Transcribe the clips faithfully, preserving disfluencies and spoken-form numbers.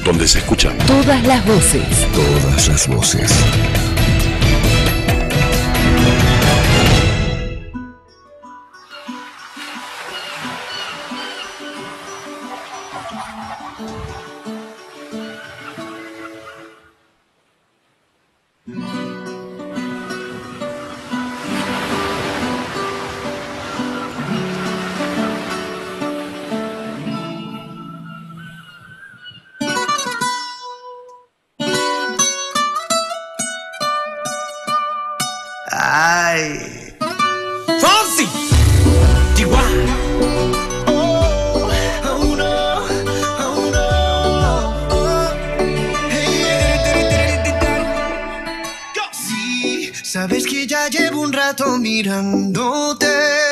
donde se escuchan todas las voces. Todas las voces. Ay, Fonsi, Chihuahua. Oh, oh no, oh no. Hey, sí, sabes que ya llevo un rato mirándote.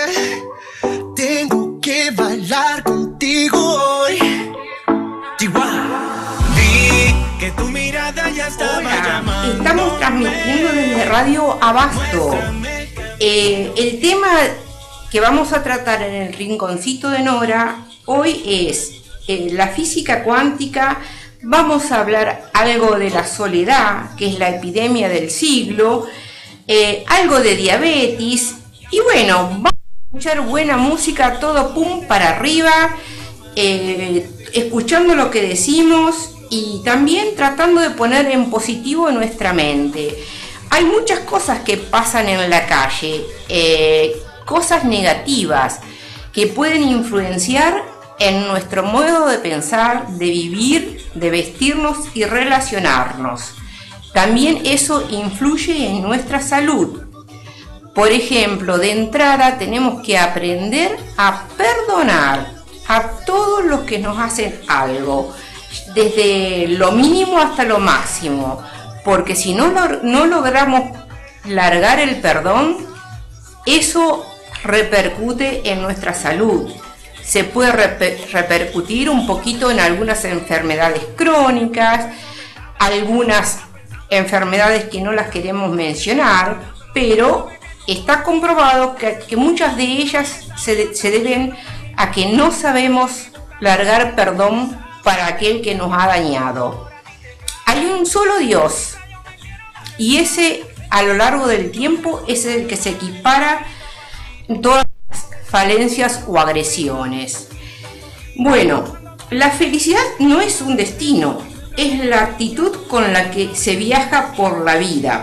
Tengo que bailar contigo hoy. Chihuahua. Vi que tu mirada ya estaba llamando. Estamos transmitiendo desde Radio Abasto. Eh, el tema que vamos a tratar en el rinconcito de Nora hoy es eh, la física cuántica. Vamos a hablar algo de la soledad, que es la epidemia del siglo, eh, algo de diabetes y bueno, vamos a escuchar buena música, todo pum para arriba, eh, escuchando lo que decimos y también tratando de poner en positivo nuestra mente. Hay muchas cosas que pasan en la calle, eh, cosas negativas que pueden influenciar en nuestro modo de pensar, de vivir, de vestirnos y relacionarnos. También eso influye en nuestra salud. Por ejemplo, de entrada tenemos que aprender a perdonar a todos los que nos hacen algo, desde lo mínimo hasta lo máximo, porque si no, lo, no logramos largar el perdón, eso repercute en nuestra salud. Se puede reper, repercutir un poquito en algunas enfermedades crónicas, algunas enfermedades que no las queremos mencionar, pero está comprobado que, que muchas de ellas se, se deben a que no sabemos largar perdón para aquel que nos ha dañado. Hay un solo Dios y ese a lo largo del tiempo es el que se equipara en todas las falencias o agresiones. Bueno, la felicidad no es un destino, es la actitud con la que se viaja por la vida.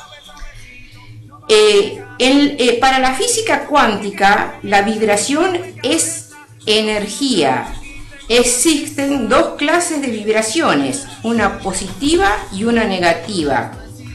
Eh, el, eh, para la física cuántica, la vibración es energía. Existen dos clases de vibraciones, una positiva y una negativa.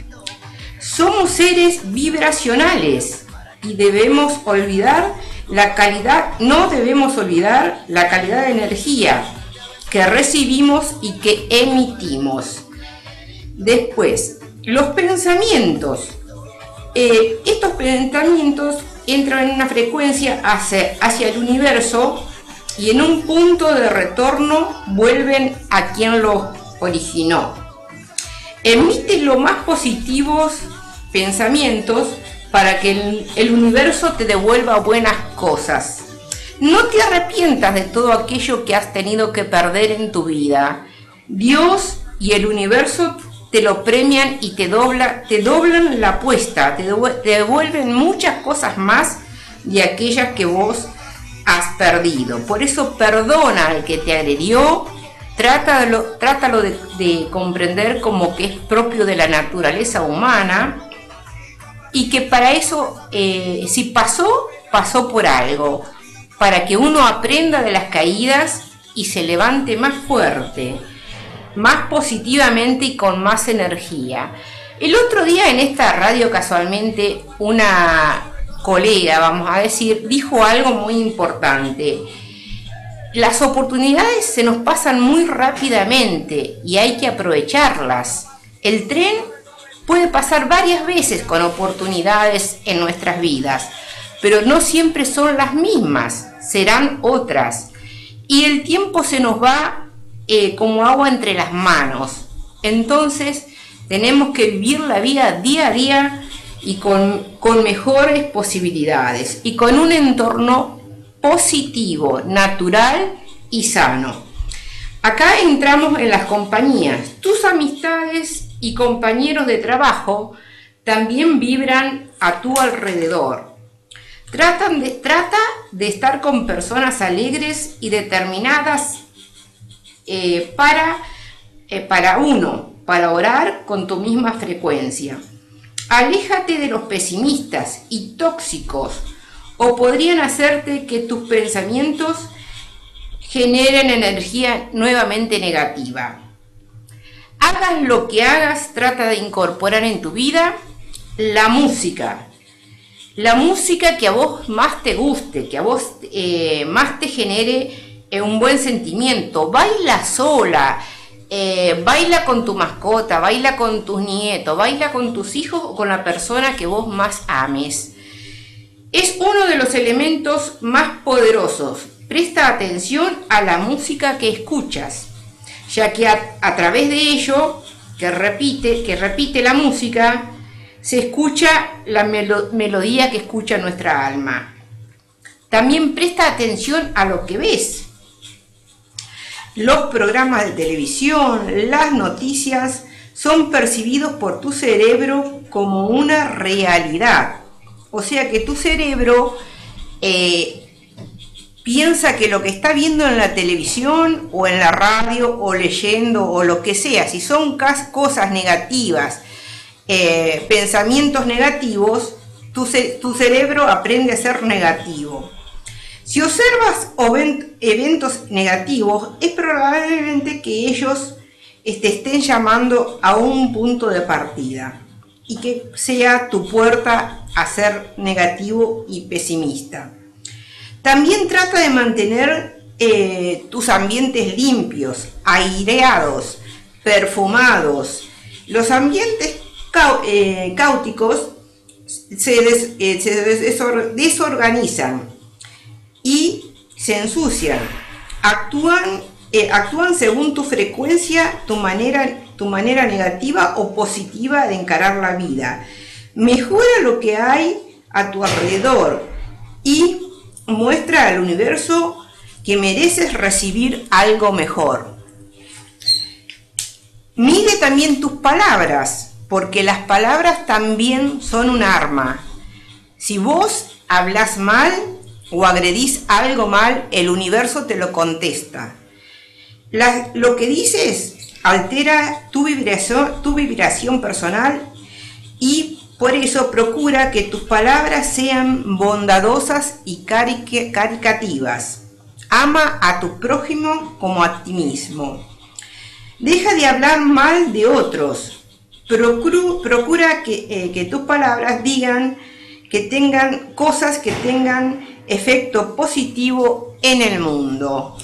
Somos seres vibracionales y debemos olvidar la calidad, no debemos olvidar la calidad de energía que recibimos y que emitimos. Después, los pensamientos. Eh, estos pensamientos entran en una frecuencia hacia, hacia el universo y en un punto de retorno vuelven a quien los originó. Emite los más positivos pensamientos para que el, el universo te devuelva buenas cosas. No te arrepientas de todo aquello que has tenido que perder en tu vida. Dios y el universo te lo premian y te, dobla, te doblan la apuesta, te, te devuelven muchas cosas más de aquellas que vos has perdido. Por eso perdona al que te agredió, trátalo, trátalo de, de comprender como que es propio de la naturaleza humana y que para eso, eh, si pasó, pasó por algo, para que uno aprenda de las caídas y se levante más fuerte, más positivamente y con más energía. El otro día en esta radio casualmente una colega, vamos a decir, dijo algo muy importante. Las oportunidades se nos pasan muy rápidamente y hay que aprovecharlas. El tren puede pasar varias veces con oportunidades en nuestras vidas, pero no siempre son las mismas, serán otras. Y el tiempo se nos va eh, como agua entre las manos. Entonces tenemos que vivir la vida día a día y con, con mejores posibilidades y con un entorno positivo, natural y sano. Acá entramos en las compañías. Tus amistades y compañeros de trabajo también vibran a tu alrededor. Tratan de, trata de estar con personas alegres y determinadas eh, para, eh, para uno, para orar con tu misma frecuencia. Aléjate de los pesimistas y tóxicos, o podrían hacerte que tus pensamientos generen energía nuevamente negativa. Hagas lo que hagas, trata de incorporar en tu vida la música. La música que a vos más te guste, que a vos eh, más te genere eh, un buen sentimiento. Baila sola, eh, baila con tu mascota, baila con tus nietos, baila con tus hijos o con la persona que vos más ames. Es uno de los elementos más poderosos. Presta atención a la música que escuchas, ya que a, a través de ello, que repite, que repite la música, se escucha la melo, melodía que escucha nuestra alma. También presta atención a lo que ves. Los programas de televisión, las noticias, son percibidos por tu cerebro como una realidad. O sea que tu cerebro eh, piensa que lo que está viendo en la televisión o en la radio o leyendo o lo que sea, si son cosas negativas, eh, pensamientos negativos, tu, ce tu cerebro aprende a ser negativo. Si observas eventos negativos, es probablemente que ellos te estén llamando a un punto de partida y que sea tu puerta a ser negativo y pesimista. También trata de mantener eh, tus ambientes limpios, aireados, perfumados. Los ambientes cau eh, cáuticos se, des eh, se desor desorganizan y se ensucian. Actúan, eh, actúan según tu frecuencia, tu manera, tu manera negativa o positiva de encarar la vida. Mejora lo que hay a tu alrededor y muestra al universo que mereces recibir algo mejor. Mide también tus palabras, porque las palabras también son un arma. Si vos hablas mal o agredís algo mal, el universo te lo contesta. La, lo que dices altera tu vibración, tu vibración personal, y por eso procura que tus palabras sean bondadosas y caric caricativas. Ama a tu prójimo como a ti mismo. Deja de hablar mal de otros. Procura, procura que, eh, que tus palabras digan, que tengan cosas que tengan efecto positivo en el mundo.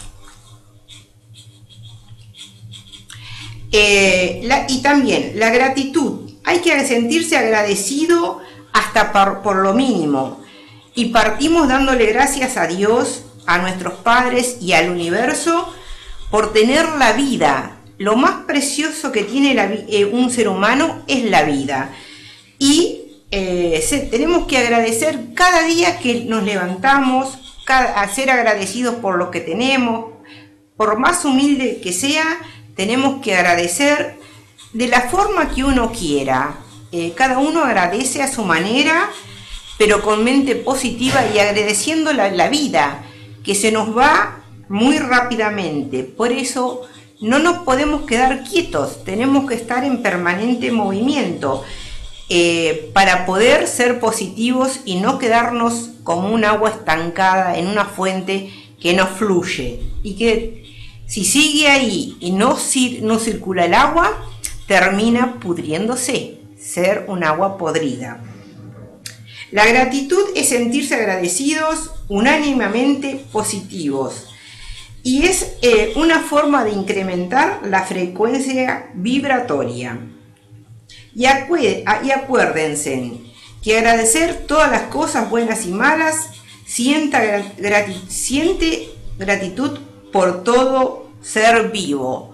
Eh, la, y también la gratitud. Hay que sentirse agradecido hasta por, por lo mínimo. Y partimos dándole gracias a Dios, a nuestros padres y al universo por tener la vida. Lo más precioso que tiene la, eh, un ser humano es la vida. Y eh, se, tenemos que agradecer cada día que nos levantamos, cada, a ser agradecidos por lo que tenemos. Por más humilde que sea, tenemos que agradecer de la forma que uno quiera. Eh, cada uno agradece a su manera, pero con mente positiva y agradeciendo la, la vida, que se nos va muy rápidamente. Por eso no nos podemos quedar quietos, tenemos que estar en permanente movimiento eh, para poder ser positivos y no quedarnos como un agua estancada en una fuente que no fluye, y que si sigue ahí y no, no circula el agua, termina pudriéndose, ser un agua podrida. La gratitud es sentirse agradecidos, unánimemente positivos, y es eh, una forma de incrementar la frecuencia vibratoria. Y, acu y acuérdense que agradecer todas las cosas buenas y malas, sienta grati siente gratitud por todo ser vivo,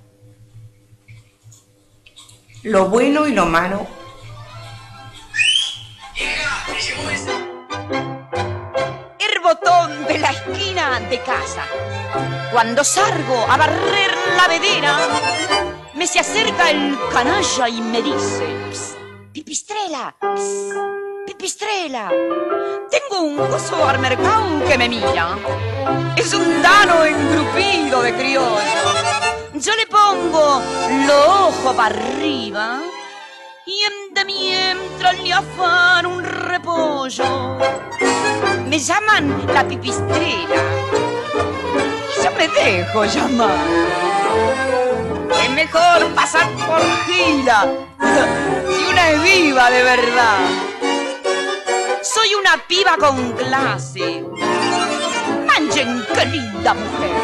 lo bueno y lo malo. botón de la esquina de casa. Cuando salgo a barrer la vedera, me se acerca el canalla y me dice: "Psst, Pipistrela, psst, Pipistrela, tengo un gozo al mercado que me mira. Es un dano engrupido de criollo. Yo le pongo los ojos para arriba y en de mientras le afano un repollo. Me llaman la Pipistrela y yo me dejo llamar. Es mejor pasar por gila si una es viva de verdad. Soy una piba con clase. Manchen, qué linda mujer.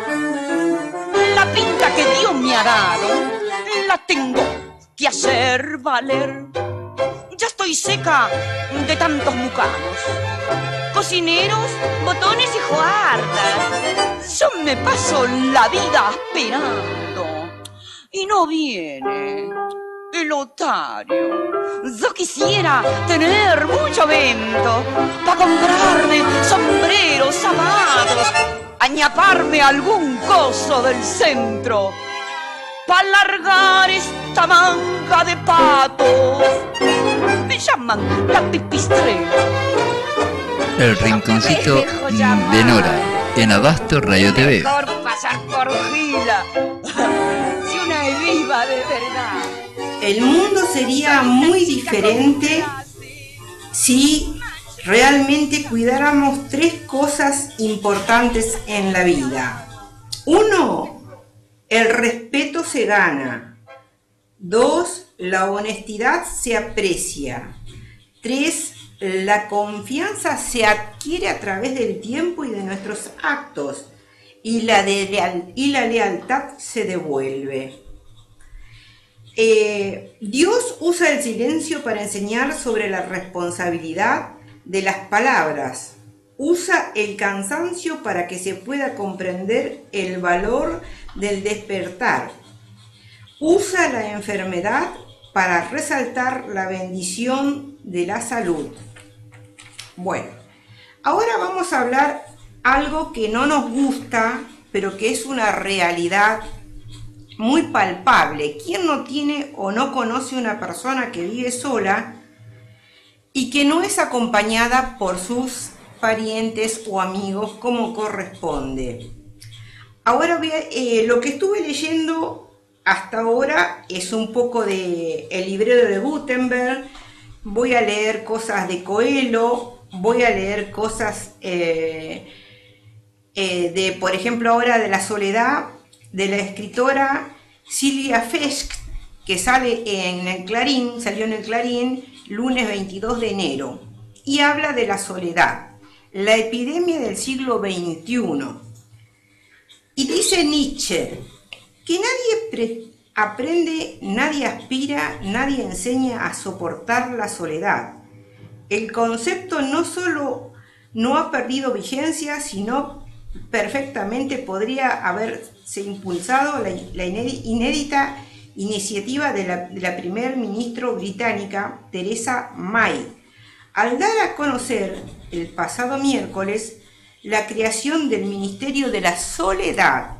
La pinta que Dios me ha dado la tengo que hacer valer. Ya estoy seca de tantos mucanos, cocineros, botones y joardas. Yo me paso la vida esperando y no viene el otario. Yo quisiera tener mucho vento para comprarme sombreros, zapatos, añaparme algún coso del centro para largar esta manga de patos. Me llaman la Pipistrela. El rinconcito de Nora en Abasto Radio T V. Mejor pasar por gila si una es viva de verdad. El mundo sería muy diferente si realmente cuidáramos tres cosas importantes en la vida. Uno, el respeto se gana. Dos, la honestidad se aprecia. Tres, la confianza se adquiere a través del tiempo y de nuestros actos. Y la, de leal, y la lealtad se devuelve. Eh, Dios usa el silencio para enseñar sobre la responsabilidad de las palabras. Usa el cansancio para que se pueda comprender el valor del despertar. Usa la enfermedad para resaltar la bendición de la salud. Bueno, ahora vamos a hablar algo que no nos gusta, pero que es una realidad muy palpable. ¿Quién no tiene o no conoce una persona que vive sola y que no es acompañada por sus parientes o amigos como corresponde? Ahora eh, lo que estuve leyendo hasta ahora es un poco de el librero de Gutenberg. Voy a leer cosas de Coelho, voy a leer cosas eh, eh, de, por ejemplo, ahora de la soledad, de la escritora Silvia Fesch, que sale en el Clarín, salió en el Clarín lunes veintidós de enero, y habla de la soledad, la epidemia del siglo veintiuno. Y dice Nietzsche que nadie aprende, nadie aspira, nadie enseña a soportar la soledad. El concepto no solo no ha perdido vigencia, sino perfectamente podría haberse impulsado la, la inédita iniciativa de la, de la primer ministra británica Theresa May al dar a conocer el pasado miércoles la creación del Ministerio de la Soledad.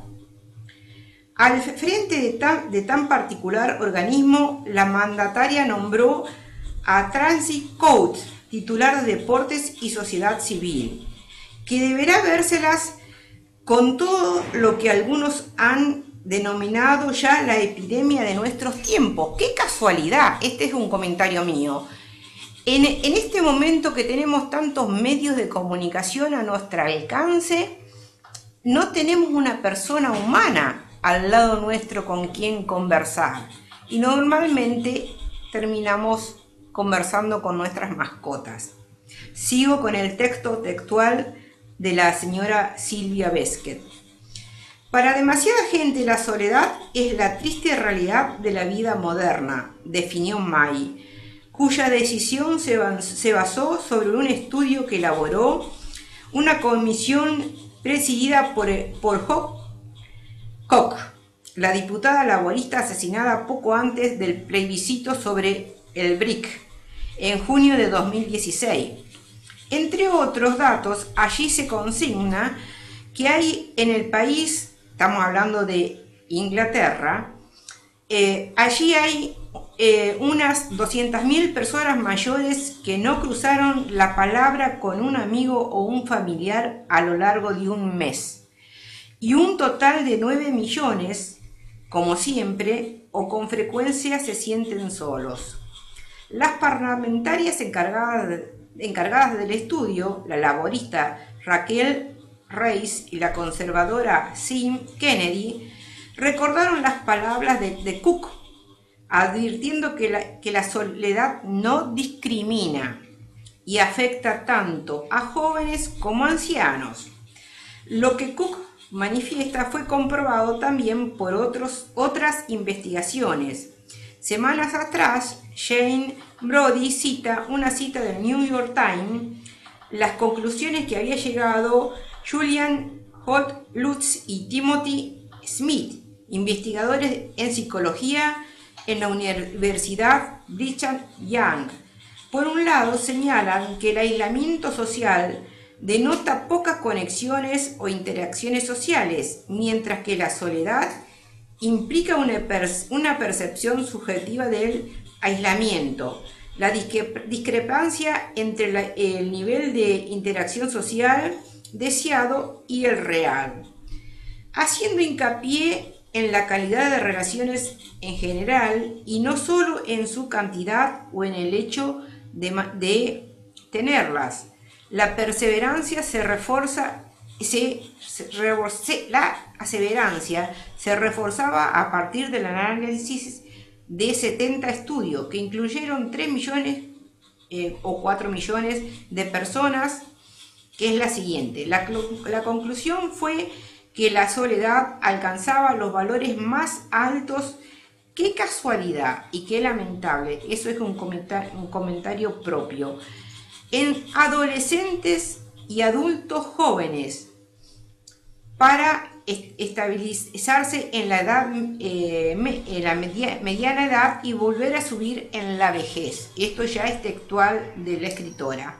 Al frente de tan, de tan particular organismo, la mandataria nombró a Tracy Coates, titular de Deportes y Sociedad Civil, que deberá vérselas con todo lo que algunos han denominado ya la epidemia de nuestros tiempos. ¡Qué casualidad! Este es un comentario mío. En, en este momento que tenemos tantos medios de comunicación a nuestro alcance, no tenemos una persona humana al lado nuestro con quien conversar. Y normalmente terminamos conversando con nuestras mascotas. Sigo con el texto textual de la señora Silvia Besket. Para demasiada gente la soledad es la triste realidad de la vida moderna, definió May, cuya decisión se basó sobre un estudio que elaboró una comisión presidida por, por Hope Koch, la diputada laborista asesinada poco antes del plebiscito sobre el B R I C en junio de dos mil dieciséis. Entre otros datos, allí se consigna que hay en el país, estamos hablando de Inglaterra, eh, allí hay eh, unas doscientas mil personas mayores que no cruzaron la palabra con un amigo o un familiar a lo largo de un mes. Y un total de nueve millones, como siempre, o con frecuencia se sienten solos. Las parlamentarias encargadas, de, encargadas del estudio, la laborista Raquel Reis y la conservadora Sim Kennedy, recordaron las palabras de, de Cook, advirtiendo que la, que la soledad no discrimina y afecta tanto a jóvenes como a ancianos. Lo que Cook manifiesta fue comprobado también por otros, otras investigaciones. Semanas atrás, Jane Brody cita una cita del New York Times, las conclusiones que había llegado Julian Holt Lutz y Timothy Smith, investigadores en psicología en la Universidad Brigham Young. Por un lado, señalan que el aislamiento social denota pocas conexiones o interacciones sociales, mientras que la soledad implica una, per- una percepción subjetiva del aislamiento. La discre- discrepancia entre la, el nivel de interacción social deseado y el real, haciendo hincapié en la calidad de relaciones en general y no solo en su cantidad o en el hecho de, de tenerlas. La perseverancia se refuerza, se, se, se, la aseverancia se reforzaba a partir del análisis de setenta estudios que incluyeron tres millones eh, o cuatro millones de personas, que es la siguiente. La, la conclusión fue que la soledad alcanzaba los valores más altos. ¡Qué casualidad! Y qué lamentable. Eso es un comentario, un comentario propio. En adolescentes y adultos jóvenes, para estabilizarse en la edad, eh, en la media, mediana edad y volver a subir en la vejez. Esto ya es textual de la escritora.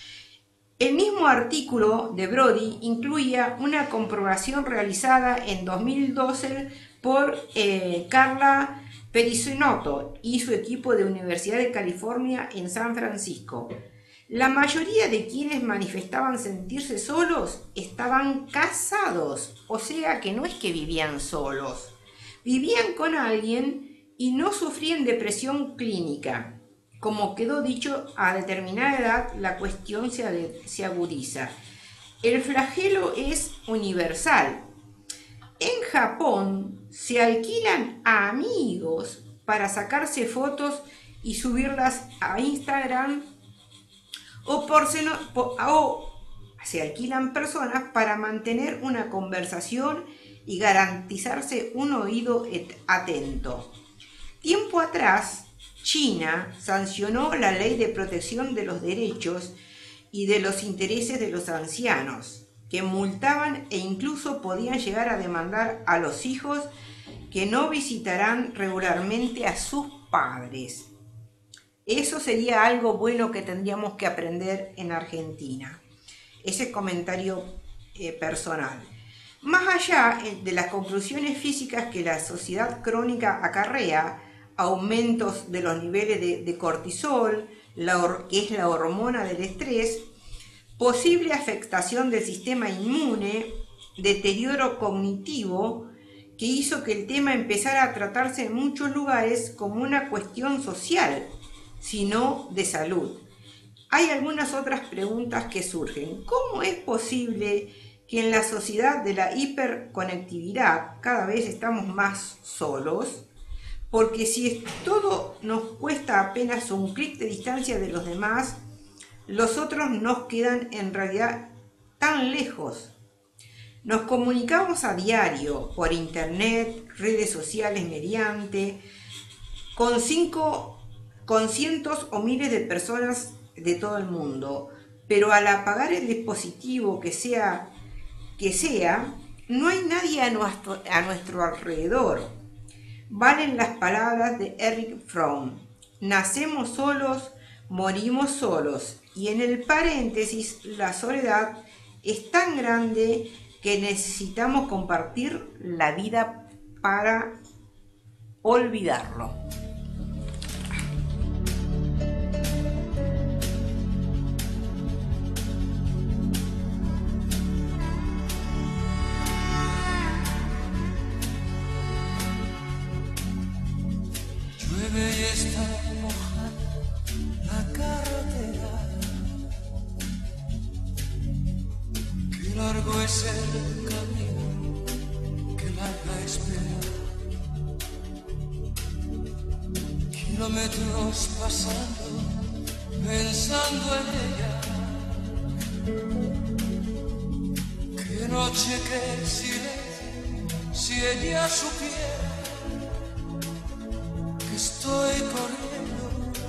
El mismo artículo de Brody incluía una comprobación realizada en dos mil doce por eh, Carla Perissinotto y su equipo de Universidad de California en San Francisco. La mayoría de quienes manifestaban sentirse solos estaban casados, o sea que no es que vivían solos, vivían con alguien y no sufrían depresión clínica. Como quedó dicho, a determinada edad la cuestión se, se agudiza. El flagelo es universal. En Japón se alquilan a amigos para sacarse fotos y subirlas a Instagram, o, por seno, por, o se alquilan personas para mantener una conversación y garantizarse un oído atento. Tiempo atrás, China sancionó la Ley de Protección de los Derechos y de los Intereses de los Ancianos, que multaban e incluso podían llegar a demandar a los hijos que no visitarán regularmente a sus padres. Eso sería algo bueno que tendríamos que aprender en Argentina. Ese comentario eh, personal. Más allá de las conclusiones físicas que la sociedad crónica acarrea, aumentos de los niveles de, de cortisol, la, que es la hormona del estrés, posible afectación del sistema inmune, deterioro cognitivo, que hizo que el tema empezara a tratarse en muchos lugares como una cuestión social, sino de salud. Hay algunas otras preguntas que surgen. ¿Cómo es posible que en la sociedad de la hiperconectividad cada vez estamos más solos? Porque si todo nos cuesta apenas un clic de distancia de los demás, los otros nos quedan en realidad tan lejos. Nos comunicamos a diario por internet, redes sociales mediante, con cinco con cientos o miles de personas de todo el mundo, pero al apagar el dispositivo que sea, que sea no hay nadie a nuestro, a nuestro alrededor. Valen las palabras de Erich Fromm: nacemos solos, morimos solos, Y en el paréntesis, la soledad es tan grande que necesitamos compartir la vida para olvidarlo. Llueve y está mojada la carretera. Qué largo es el camino, qué larga espera. Kilómetros pasando, pensando en ella. Qué noche, qué silencio, si ella supiera que estoy corriendo,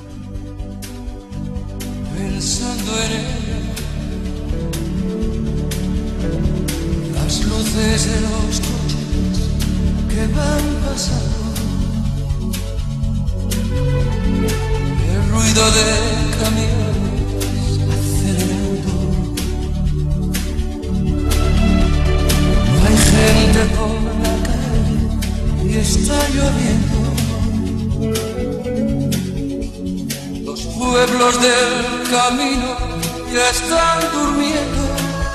pensando en ella. Las luces de los coches que van pasando, el ruido de camiones acelerando. No hay gente por la calle y está lloviendo. Los pueblos del camino ya están durmiendo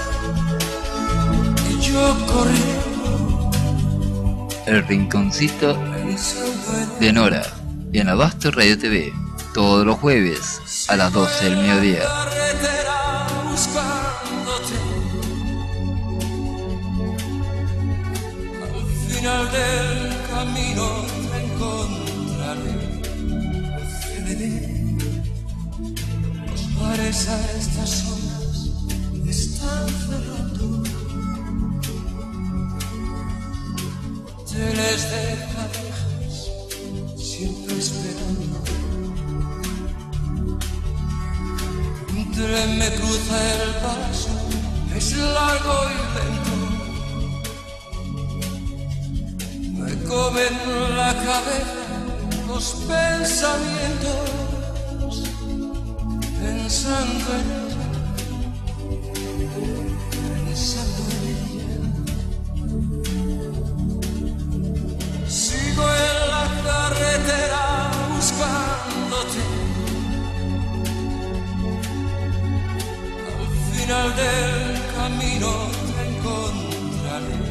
y yo corriendo. El rinconcito de Nora en Abasto Radio T V, todos los jueves a las doce del mediodía. Al final del camino te encontraré. Los bares a estas horas están cerrando. Hoteles de parejas siempre esperando. Un tren me cruza el paso, es largo y lento. Me comen la cabeza los pensamientos, pensando en ella, pensando en ella. Sigo en la carretera buscándote. Al final del camino te encontraré.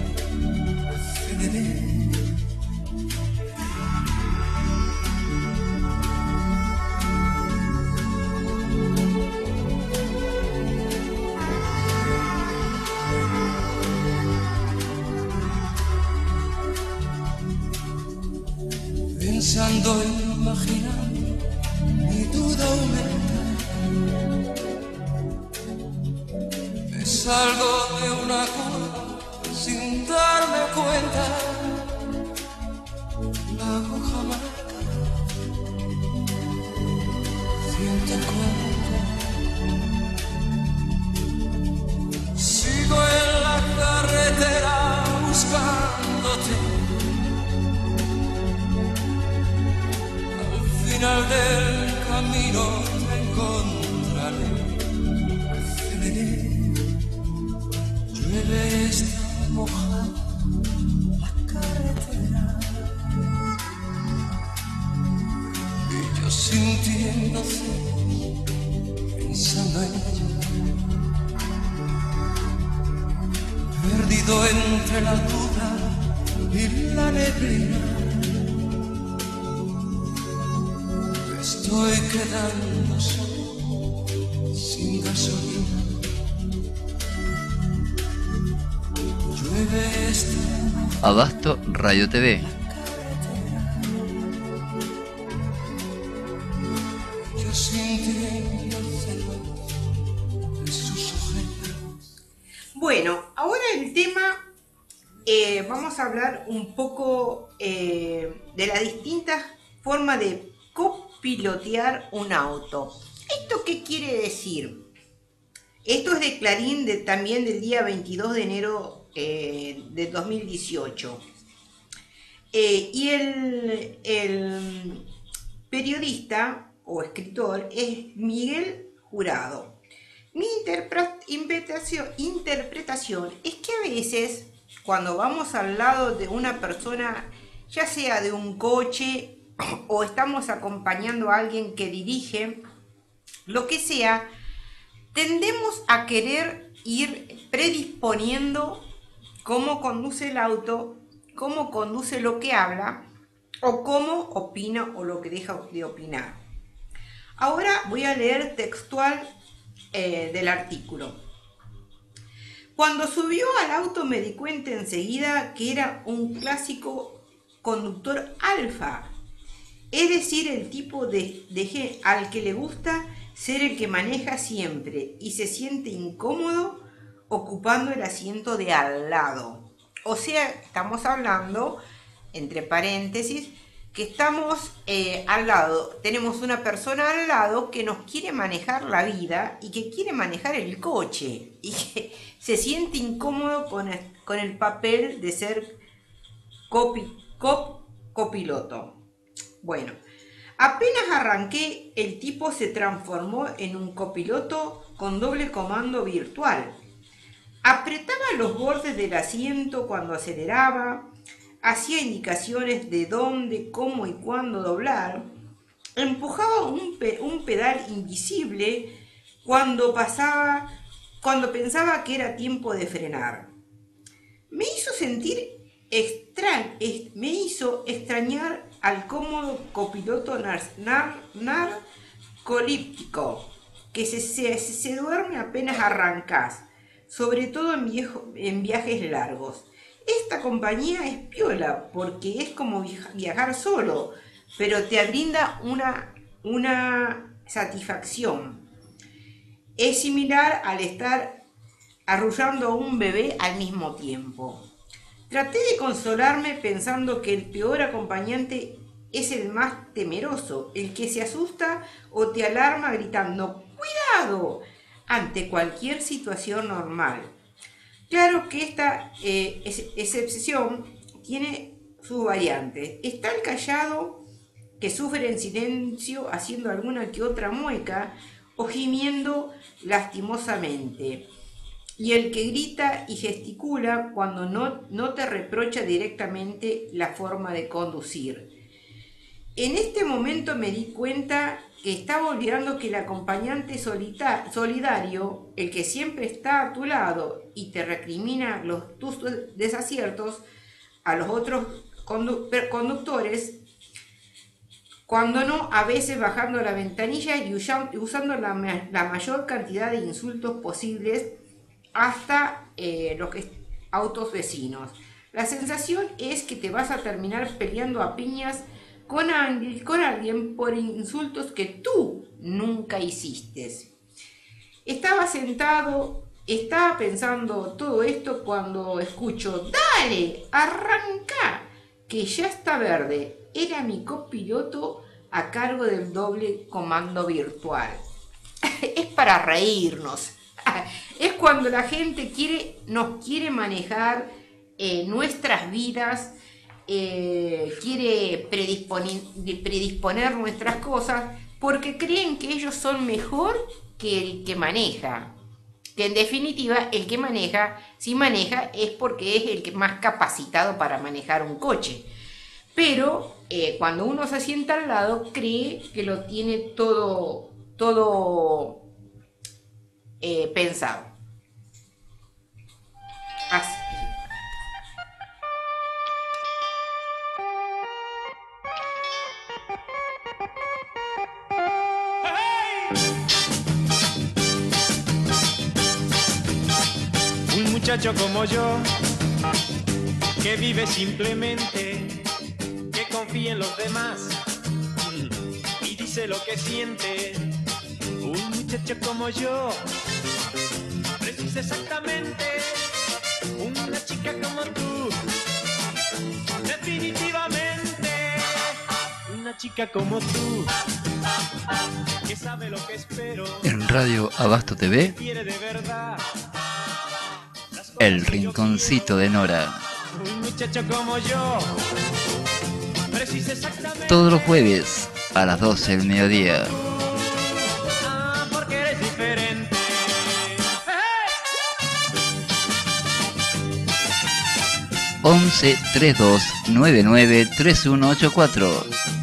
Pensando, imaginando, mi duda aumenta. Me salgo de una curva sin darme cuenta. La aguja marca ciento cuarenta. Sigo en la carretera buscándote. Al final del camino te encontraré. Llueve, está mojada la carretera. Y yo sintiéndose, pensando en ella. Perdido entre la duda y la neblina. Estoy quedando solo, sin gasolina. Llueve esta. Abasto Radio T V. Yo sintiendo el celo de sus ojeras. Bueno, ahora el tema, eh, vamos a hablar un poco eh, de las distintas formas de copilotear un auto. ¿Esto qué quiere decir? Esto es de Clarín, de, también del día veintidós de enero eh, de dos mil dieciocho. Eh, y el, el periodista o escritor es Miguel jurado. Mi interpretación, interpretación es que a veces cuando vamos al lado de una persona, ya sea de un coche o estamos acompañando a alguien que dirige, lo que sea, tendemos a querer ir predisponiendo cómo conduce el auto, cómo conduce lo que habla o cómo opina o lo que deja de opinar. Ahora voy a leer textual eh, del artículo. Cuando subió al auto me di cuenta enseguida que era un clásico conductor alfa, es decir, el tipo de, de al que le gusta ser el que maneja siempre y se siente incómodo ocupando el asiento de al lado. O sea, estamos hablando, entre paréntesis, que estamos eh, al lado, tenemos una persona al lado que nos quiere manejar la vida y que quiere manejar el coche y que se siente incómodo con el, con el papel de ser copi, cop, copiloto. Bueno, apenas arranqué, el tipo se transformó en un copiloto con doble comando virtual. Apretaba los bordes del asiento cuando aceleraba, hacía indicaciones de dónde, cómo y cuándo doblar, empujaba un, pe un pedal invisible cuando pasaba, cuando pensaba que era tiempo de frenar. Me hizo sentir extra me hizo extrañar al cómodo copiloto narcolíptico que se, se, se duerme apenas arrancás, sobre todo en, viejo, en viajes largos. Esta compañía es piola porque es como viajar solo, pero te brinda una, una satisfacción. Es similar al estar arrullando a un bebé al mismo tiempo. Traté de consolarme pensando que el peor acompañante es el más temeroso, el que se asusta o te alarma gritando ¡cuidado!, ante cualquier situación normal. Claro que esta eh, excepción tiene sus variantes. Está el callado que sufre en silencio haciendo alguna que otra mueca o gimiendo lastimosamente. Y el que grita y gesticula cuando no, no te reprocha directamente la forma de conducir. En este momento me di cuenta que estaba olvidando que el acompañante solidario, el que siempre está a tu lado y te recrimina los, tus desaciertos a los otros condu conductores, cuando no, a veces bajando la ventanilla y usando la, la mayor cantidad de insultos posibles hasta eh, los autos vecinos. La sensación es que te vas a terminar peleando a piñas con alguien, con alguien por insultos que tú nunca hiciste. Estaba sentado, estaba pensando todo esto cuando escucho ¡dale, arranca! Que ya está verde. Era mi copiloto a cargo del doble comando virtual. Es para reírnos. Es cuando la gente quiere, nos quiere manejar eh, nuestras vidas, eh, quiere predisponer, predisponer nuestras cosas porque creen que ellos son mejor que el que maneja. Que en definitiva el que maneja, si maneja, es porque es el que más capacitado para manejar un coche. Pero eh, cuando uno se sienta al lado, cree que lo tiene todo, todo eh, pensado. Así. Un muchacho como yo, que vive simplemente, que confía en los demás y dice lo que siente. Un muchacho como yo precisa exactamente una chica como tú, definitivamente una chica como tú, que sabe lo que espero. En Radio Abasto T V, quiere de verdad. El Rinconcito de Nora. Un muchacho como yo precisa exactamente. Todos los jueves a las doce del mediodía. Ah, porque eres once treinta y dos noventa y nueve treinta y uno ochenta y cuatro.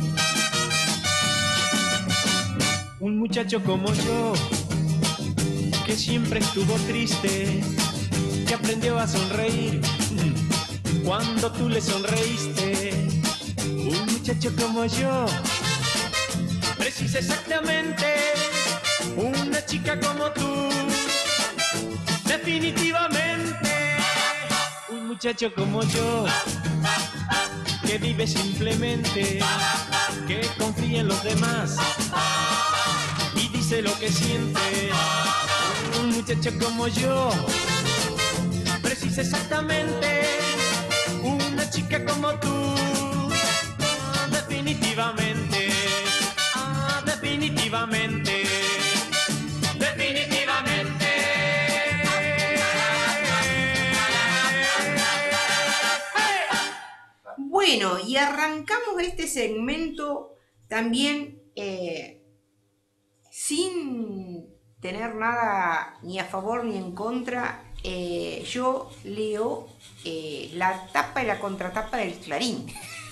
Un muchacho como yo, que siempre estuvo triste, que aprendió a sonreír cuando tú le sonreíste. Un muchacho como yo, precisa exactamente una chica como tú, definitivamente. Un muchacho como yo, que vive simplemente, que confía en los demás y dice lo que siente. Un muchacho como yo, precisa exactamente una chica como tú, definitivamente, ah, definitivamente, definitivamente. Bueno, y arrancamos este segmento también eh, sin tener nada ni a favor ni en contra. Eh, yo leo eh, la tapa y la contratapa del Clarín.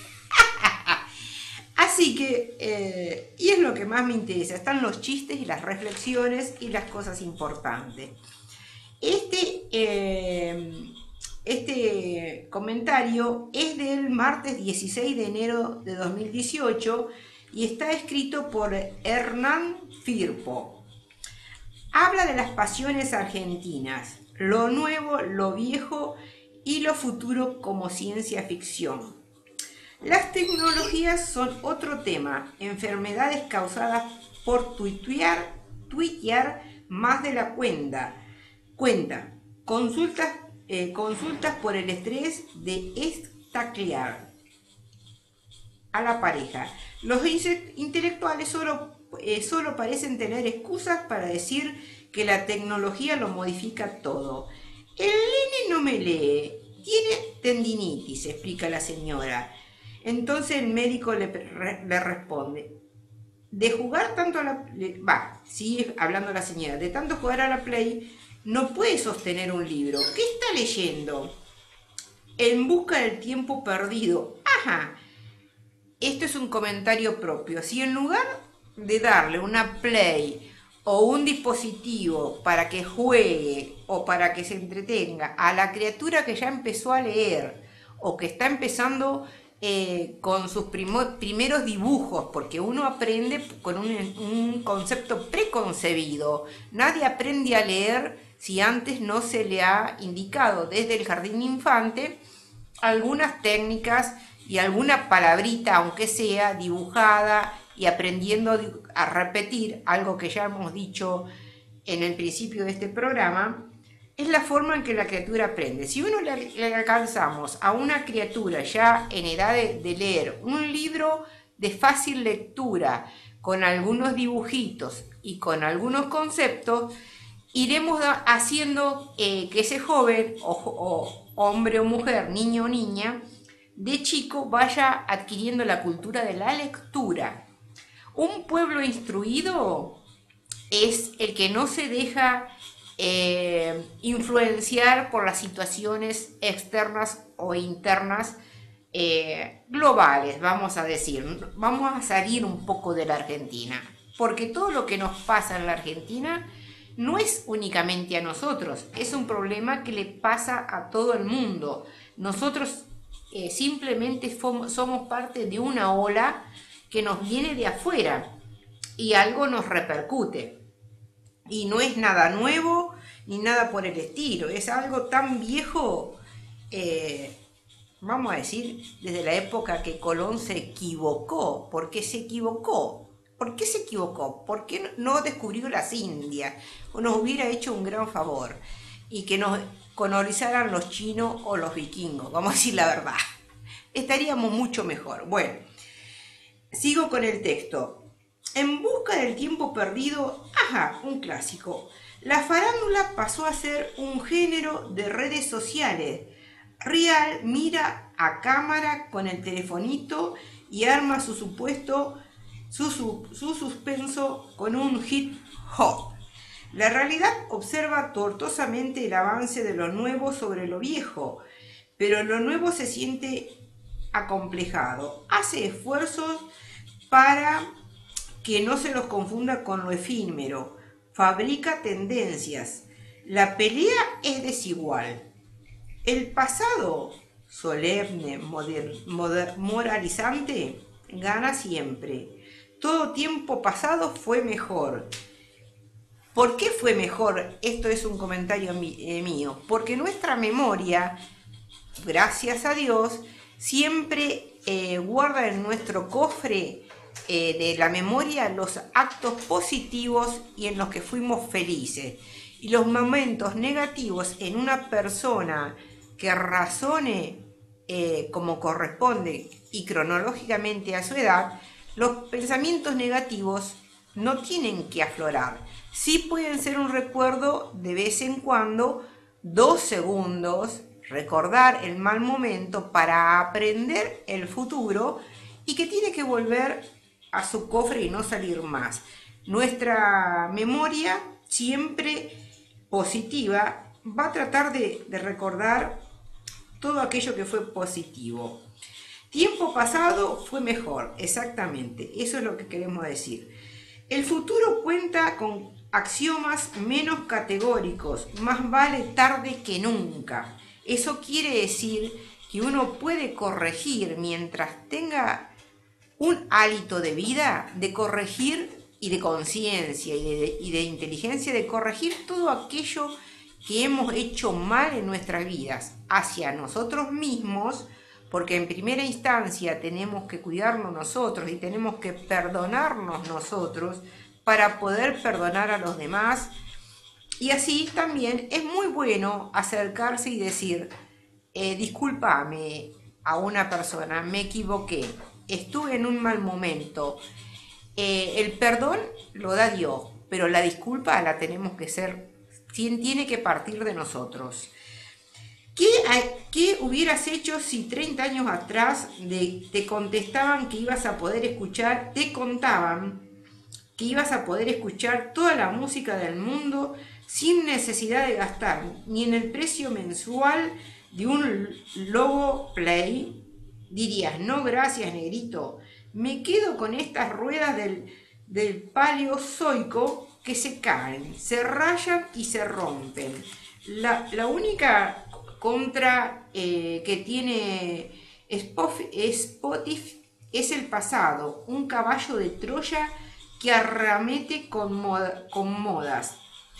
Así que, eh, y es lo que más me interesa, están los chistes y las reflexiones y las cosas importantes. Este, eh, este comentario es del martes dieciséis de enero de dos mil dieciocho y está escrito por Hernán Firpo. Habla de las pasiones argentinas, lo nuevo, lo viejo y lo futuro como ciencia ficción. Las tecnologías son otro tema, enfermedades causadas por tuitear, tuitear más de la cuenta, cuenta consultas, eh, consultas por el estrés de estaclear a la pareja. Los intelectuales solo, eh, solo parecen tener excusas para decir que la tecnología lo modifica todo. El nene no me lee, tiene tendinitis, explica la señora. Entonces el médico le, le responde, de jugar tanto a la... Va, sigue hablando la señora, de tanto jugar a la Play, no puede sostener un libro. ¿Qué está leyendo? En busca del tiempo perdido. Ajá, esto es un comentario propio. Si en lugar de darle una Play o un dispositivo para que juegue o para que se entretenga a la criatura que ya empezó a leer o que está empezando... Eh, con sus primo, primeros dibujos, porque uno aprende con un, un concepto preconcebido. Nadie aprende a leer si antes no se le ha indicado desde el jardín infante algunas técnicas y alguna palabrita, aunque sea dibujada, y aprendiendo a repetir algo que ya hemos dicho en el principio de este programa. Es la forma en que la criatura aprende. Si uno le, le alcanzamos a una criatura ya en edad de, de leer un libro de fácil lectura, con algunos dibujitos y con algunos conceptos, iremos haciendo eh, que ese joven, o, o hombre o mujer, niño o niña, de chico vaya adquiriendo la cultura de la lectura. Un pueblo instruido es el que no se deja Eh, influenciar por las situaciones externas o internas eh, globales, vamos a decir. Vamos a salir un poco de la Argentina, porque todo lo que nos pasa en la Argentina no es únicamente a nosotros, es un problema que le pasa a todo el mundo. Nosotros eh, simplemente fom- somos parte de una ola que nos viene de afuera y algo nos repercute. Y no es nada nuevo ni nada por el estilo, es algo tan viejo, eh, vamos a decir, desde la época que Colón se equivocó. ¿Por qué se equivocó? ¿Por qué se equivocó? ¿Por qué no descubrió las Indias? Nos hubiera hecho un gran favor y que nos colonizaran los chinos o los vikingos, vamos a decir la verdad. Estaríamos mucho mejor. Bueno, sigo con el texto. En busca del tiempo perdido, ajá, un clásico. La farándula pasó a ser un género de redes sociales. Real mira a cámara con el telefonito y arma su supuesto, su, su, su suspenso con un hip hop. La realidad observa tortuosamente el avance de lo nuevo sobre lo viejo, pero lo nuevo se siente acomplejado. Hace esfuerzos para que no se los confunda con lo efímero. Fabrica tendencias. La pelea es desigual. El pasado, solemne, moder, moder, moralizante, gana siempre. Todo tiempo pasado fue mejor. ¿Por qué fue mejor? Esto es un comentario mío. Porque nuestra memoria, gracias a Dios, siempre eh, guarda en nuestro cofre eh, de la memoria los actos positivos y en los que fuimos felices. Y los momentos negativos en una persona que razone eh, como corresponde y cronológicamente a su edad, los pensamientos negativos no tienen que aflorar. Sí pueden ser un recuerdo de vez en cuando, dos segundos, recordar el mal momento para aprender el futuro y que tiene que volver a su cofre y no salir más. Nuestra memoria siempre positiva va a tratar de, de recordar todo aquello que fue positivo. Tiempo pasado fue mejor, exactamente, eso es lo que queremos decir. El futuro cuenta con axiomas menos categóricos, más vale tarde que nunca. Eso quiere decir que uno puede corregir mientras tenga un hálito de vida, de corregir y de conciencia y de, y de inteligencia, de corregir todo aquello que hemos hecho mal en nuestras vidas hacia nosotros mismos, porque en primera instancia tenemos que cuidarnos nosotros y tenemos que perdonarnos nosotros para poder perdonar a los demás. Y así también es muy bueno acercarse y decir, eh, discúlpame a una persona, me equivoqué, estuve en un mal momento. Eh, el perdón lo da Dios, pero la disculpa la tenemos que ser, tiene que partir de nosotros. ¿Qué, ¿Qué hubieras hecho si treinta años atrás de, te contestaban que ibas a poder escuchar, te contaban que ibas a poder escuchar toda la música del mundo sin necesidad de gastar ni en el precio mensual de un Logo Play? Dirías, no gracias, negrito, me quedo con estas ruedas del, del Paleozoico que se caen, se rayan y se rompen. La, la única contra eh, que tiene Spotify es el pasado, un caballo de Troya que arremete con, moda, con modas.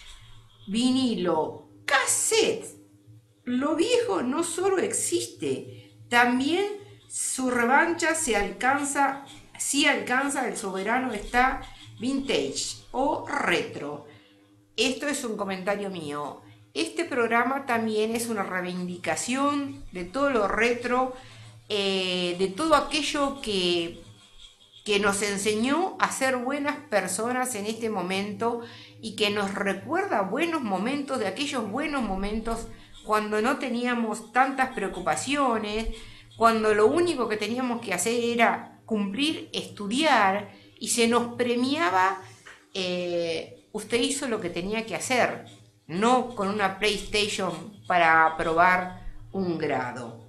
Vinilo, cassette. Lo viejo no solo existe, también su revancha se alcanza, si alcanza el soberano está vintage o retro. Esto es un comentario mío. Este programa también es una reivindicación de todo lo retro, eh, de todo aquello que, que nos enseñó a ser buenas personas en este momento y que nos recuerda buenos momentos, de aquellos buenos momentos cuando no teníamos tantas preocupaciones, cuando lo único que teníamos que hacer era cumplir, estudiar y se nos premiaba, eh, usted hizo lo que tenía que hacer, no con una PlayStation para aprobar un grado.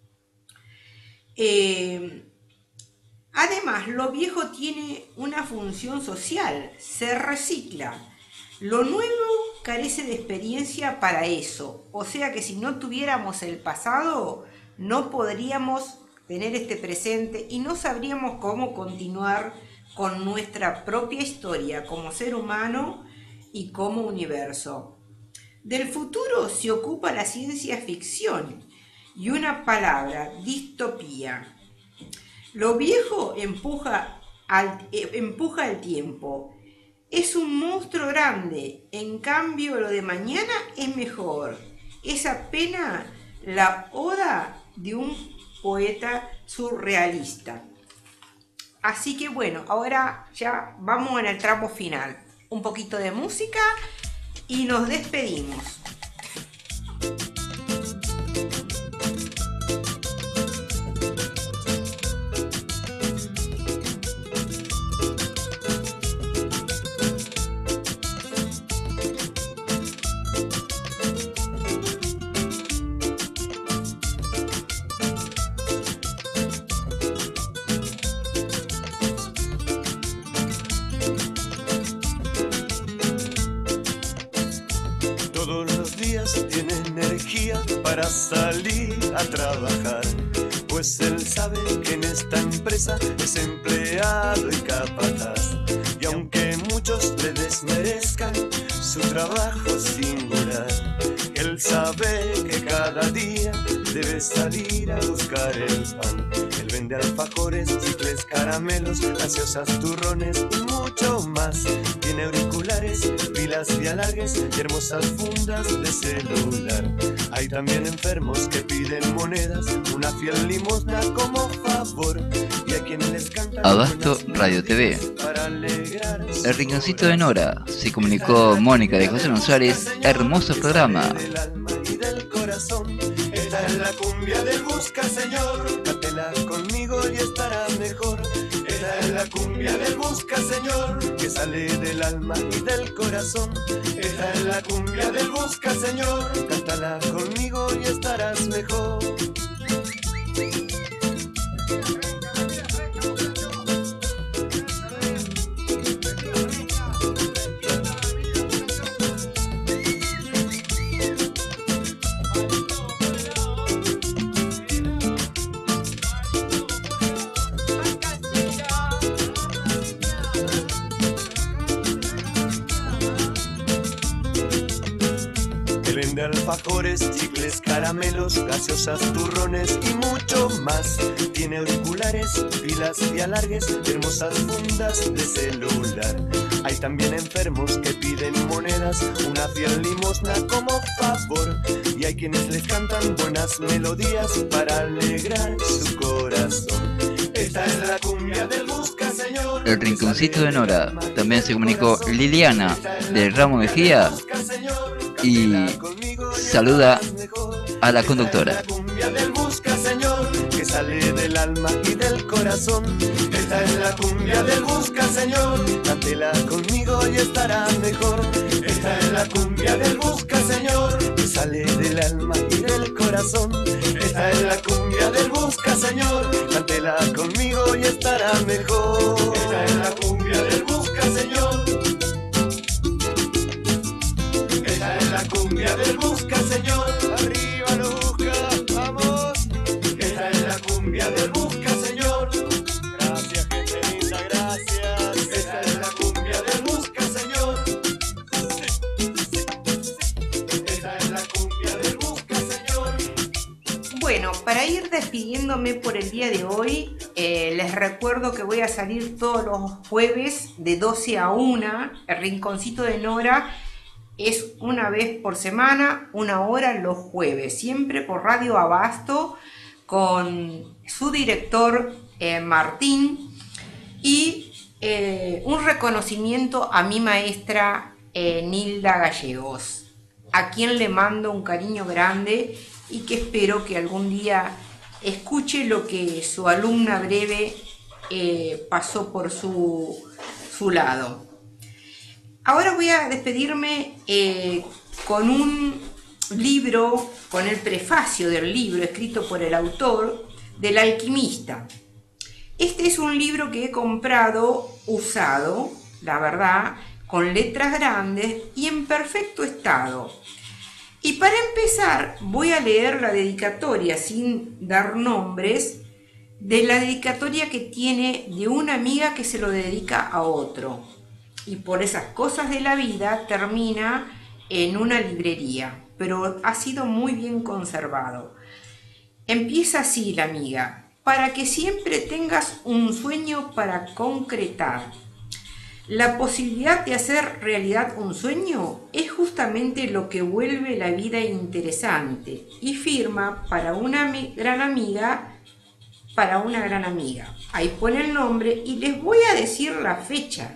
Eh, además, lo viejo tiene una función social, se recicla. Lo nuevo carece de experiencia para eso, o sea que si no tuviéramos el pasado, no podríamos tener este presente y no sabríamos cómo continuar con nuestra propia historia como ser humano y como universo. Del futuro se ocupa la ciencia ficción y una palabra, distopía. Lo viejo empuja, al, eh, empuja el tiempo. Es un monstruo grande, en cambio lo de mañana es mejor. Es apenas la oda de un poeta surrealista. Así que bueno, ahora ya vamos en el tramo final. Un poquito de música y nos despedimos. salir a trabajar, pues él sabe que en esta empresa es empleado y capataz. Y aunque muchos le desmerezcan su trabajo singular, él sabe que cada día debe salir a buscar el pan. Él vende alfajores, chicles, caramelos, gaseosas, turrones y mucho más. Tiene auriculares, pilas y alargues y hermosas fundas de celular. Hay también enfermos que piden monedas, una fiel limosna como favor. Y a quienes les cantan Abasto Radio T V. El rinconcito de Nora. Se comunicó Mónica de José González. Hermoso programa. Esta es la cumbia del busca, señor. Cántela conmigo y estará mejor. Esta es la cumbia del busca, señor, que sale del alma y del corazón. Esta es la cumbia del busca, señor. Cántala conmigo y estarás mejor. Alfajores, chicles, caramelos, gaseosas, turrones y mucho más. Tiene auriculares, pilas y alargues, hermosas fundas de celular. Hay también enfermos que piden monedas, una fiel limosna como favor. Y hay quienes les cantan buenas melodías para alegrar su corazón. Esta es la cumbia del busca, señor. El rinconcito de Nora. También se comunicó Liliana de Ramo Mejía y saluda a la conductora. Esta es la cumbia del busca, señor, que sale del alma y del corazón. Esta es la cumbia del busca, señor, cántela conmigo y estará mejor. Esta es la cumbia del busca, señor, que sale del alma y del corazón. Esta es la cumbia del busca, señor, cántela conmigo y estará mejor. Esta es la cumbia del busca, señor. Esta es la cumbia del busca, señor. Arriba lo busca, vamos. Esta es la cumbia del busca, señor. Gracias, gente linda, gracias. Esta es la cumbia del busca, señor. Esta es la cumbia del busca, señor. Bueno, para ir despidiéndome por el día de hoy, eh, les recuerdo que voy a salir todos los jueves de doce a una. El rinconcito de Nora es una vez por semana, una hora los jueves, siempre por Radio Abasto, con su director eh, Martín, y eh, un reconocimiento a mi maestra eh, Nilda Gallegos, a quien le mando un cariño grande y que espero que algún día escuche lo que su alumna breve eh, pasó por su, su lado. Ahora voy a despedirme eh, con un libro, con el prefacio del libro escrito por el autor, del Alquimista. Este es un libro que he comprado usado, la verdad, con letras grandes y en perfecto estado. Y para empezar voy a leer la dedicatoria, sin dar nombres, de la dedicatoria que tiene de una amiga que se lo dedica a otro. Y por esas cosas de la vida termina en una librería, pero ha sido muy bien conservado. Empieza así la amiga: para que siempre tengas un sueño para concretar. La posibilidad de hacer realidad un sueño es justamente lo que vuelve la vida interesante, y firma para una gran amiga, para una gran amiga. Ahí pone el nombre y les voy a decir la fecha.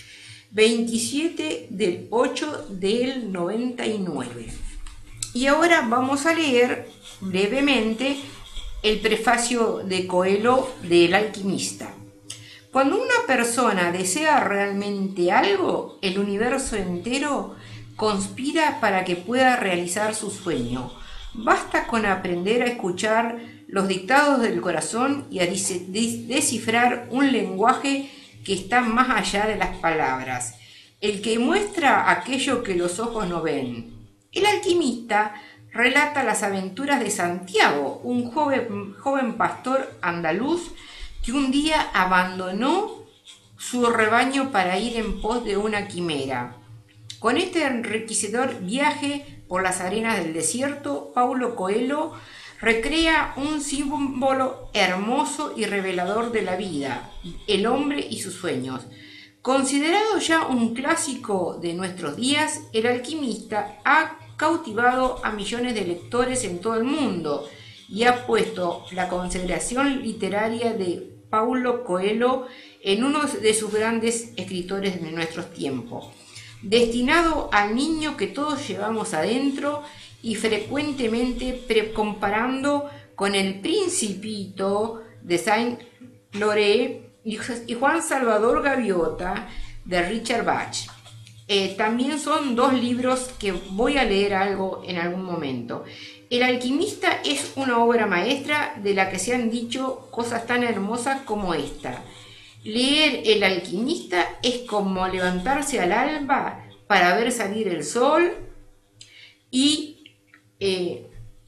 veintisiete del ocho del noventa y nueve. Y ahora vamos a leer brevemente el prefacio de Coelho del Alquimista. Cuando una persona desea realmente algo, el universo entero conspira para que pueda realizar su sueño. Basta con aprender a escuchar los dictados del corazón y a descifrar un lenguaje que está más allá de las palabras, el que muestra aquello que los ojos no ven. El alquimista relata las aventuras de Santiago, un joven, joven pastor andaluz que un día abandonó su rebaño para ir en pos de una quimera. Con este enriquecedor viaje por las arenas del desierto, Paulo Coelho recrea un símbolo hermoso y revelador de la vida, el hombre y sus sueños. Considerado ya un clásico de nuestros días, El alquimista ha cautivado a millones de lectores en todo el mundo y ha puesto la consagración literaria de Paulo Coelho en uno de sus grandes escritores de nuestros tiempos. Destinado al niño que todos llevamos adentro y frecuentemente comparando con El Principito de Saint-Laurent y Juan Salvador Gaviota de Richard Bach. Eh, también son dos libros que voy a leer algo en algún momento. El alquimista es una obra maestra de la que se han dicho cosas tan hermosas como esta. Leer El alquimista es como levantarse al alba para ver salir el sol y, eh,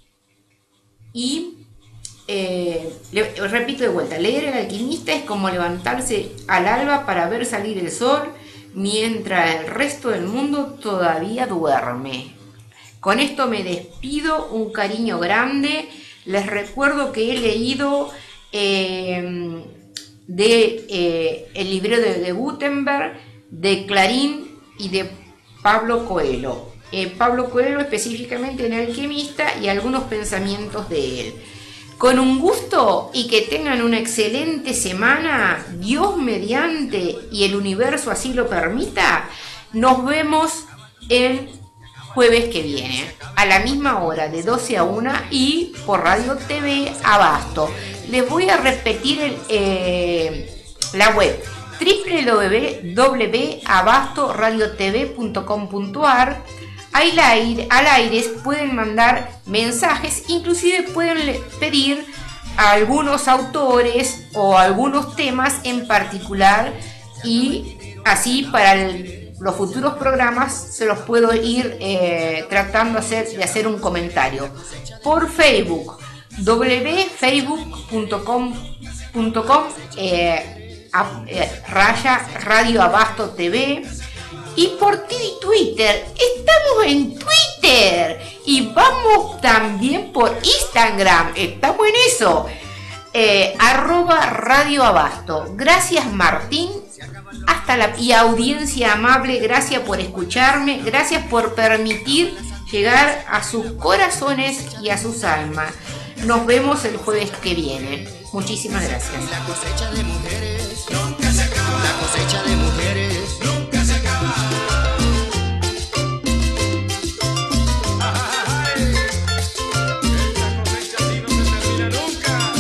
y eh, le, repito de vuelta, leer El alquimista es como levantarse al alba para ver salir el sol mientras el resto del mundo todavía duerme. Con esto me despido, un cariño grande. Les recuerdo que he leído eh, de eh, el libro de, de Gutenberg, de Clarín y de Pablo Coelho. Eh, Pablo Coelho específicamente en El alquimista y algunos pensamientos de él. Con un gusto y que tengan una excelente semana, Dios mediante y el universo así lo permita, nos vemos el jueves que viene, a la misma hora, de doce a una y por Radio T V Abasto. Les voy a repetir el, eh, la web doble u doble u doble u punto abasto radio t v punto com punto a r. Al aire, al aire pueden mandar mensajes, inclusive pueden pedir a algunos autores o algunos temas en particular y así para el, los futuros programas se los puedo ir eh, tratando hacer, de hacer un comentario. Por Facebook, w w w punto facebook punto com punto com eh, eh, raya Radio Abasto T V. Y por Twitter, estamos en Twitter y vamos también por Instagram, estamos en eso, eh, arroba Radio Abasto. Gracias Martín, hasta la y audiencia amable, gracias por escucharme, gracias por permitir llegar a sus corazones y a sus almas. Nos vemos el jueves que viene. Muchísimas gracias. La cosecha de mujeres nunca se acaba. La cosecha de mujeres nunca se acaba. Ay, esta cosecha así no se termina nunca.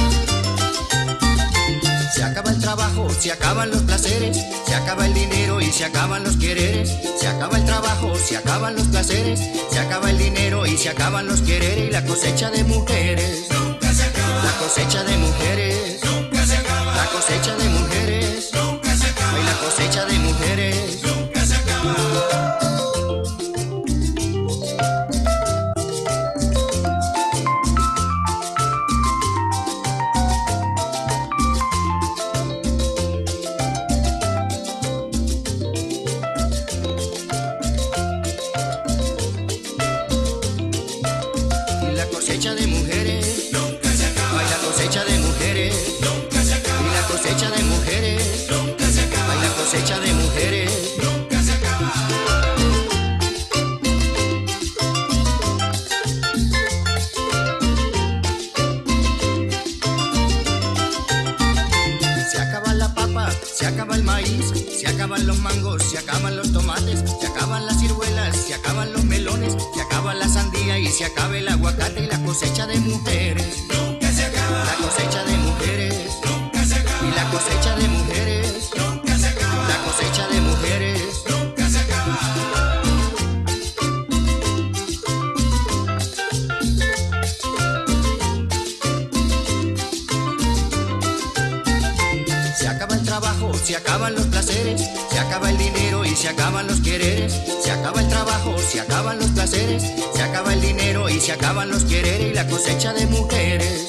Se acaba el trabajo, se acaban los placeres, se acaba el dinero y se acaban los quereres. Se acaba el trabajo, se acaban los placeres, se acaba el dinero y se acaban los quereres. Y la cosecha de mujeres nunca se acaba. La cosecha de mujeres nunca se acaba. La cosecha de mujeres nunca se acaba. Y la cosecha de mujeres nunca se acaba. La cosecha de mujeres nunca se acaba. Ay, la cosecha de mujeres nunca se acaba. Y la cosecha de mujeres nunca se acaba. Ay, la cosecha de mujeres nunca se acaba. Se acaba la papa, se acaba el maíz, se acaban los mangos, se acaban los tomates, se acaban las ciruelas, se acaban los melones, se acaba la sandía y se acaba el aguacate. Y la cosecha de mujeres nunca se acaba. La cosecha de mujeres nunca se acaba. Y la cosecha de mujeres nunca se acaba. La cosecha de mujeres nunca se acaba. Se acaba el trabajo, se acaban los placeres, se acaba el dinero y se acaban los quereres. Se acaba el trabajo, se acaban los placeres, se acaba el dinero y se acaban los quereres y la cosecha de mujeres.